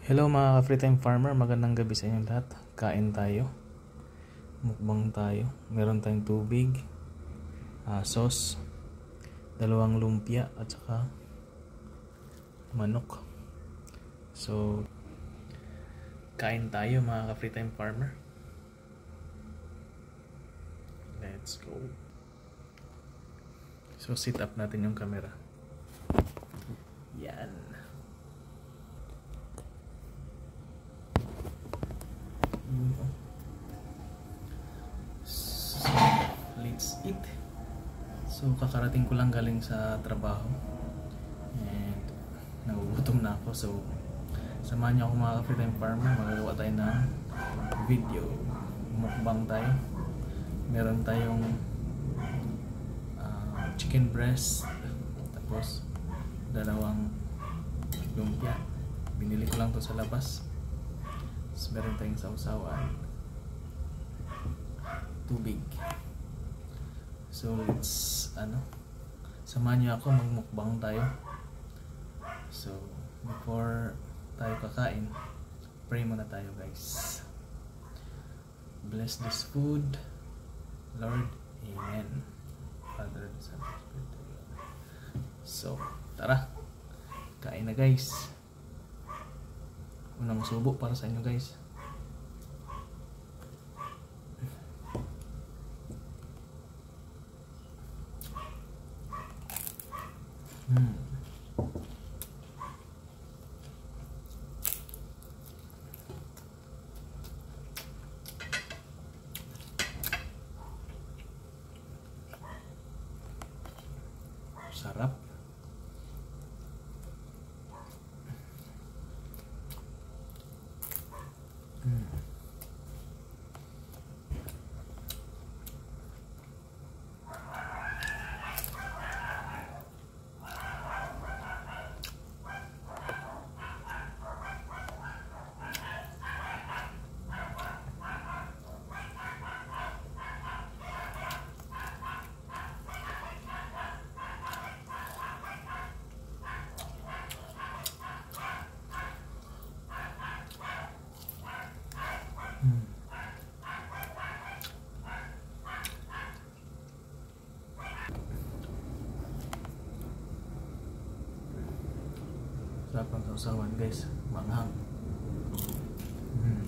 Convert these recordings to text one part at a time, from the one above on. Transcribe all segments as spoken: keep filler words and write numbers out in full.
Hello mga ka-free time farmer, magandang gabi sa inyo lahat. Kain tayo, mukbang tayo. Meron tayong tubig, uh, sauce, dalawang lumpia at saka manok. So, kain tayo mga ka-free time farmer. Let's go. So, sit up natin yung camera. Yan. So, let's eat. So, kakarating ko lang galing sa trabaho and nagugutom na ako. So, samahan niyo ako mga ka-free time farmer. Magagawa tayo ng video. Mukbang tayo. Meron tayong uh, chicken breast, tapos dalawang lumpia. Binili ko lang to sa labas. So, meron tayong sausawan, tubig. So let's ano, samahan niyo ako, magmukbang tayo. So before tayo kakain, pray muna tayo guys. Bless this food, Lord. Amen. Father, Son, Spirit. So tara, kain na guys. Unang subo para sa inyo guys. Hmm. Sarap. Hmm. Hmm. Sarap ang sausawan guys, manghang. Hmm.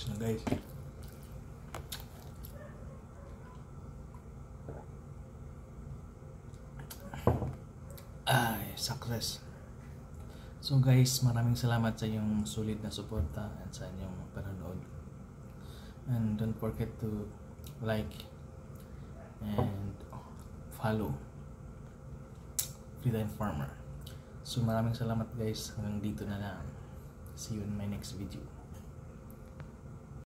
Tapos na guys. Ay, success. So guys, maraming salamat sa inyong sulit na suporta at sa inyong panonood. And don't forget to like and follow Free Time Farmer. So maraming salamat guys. Hanggang dito na lang. See you in my next video.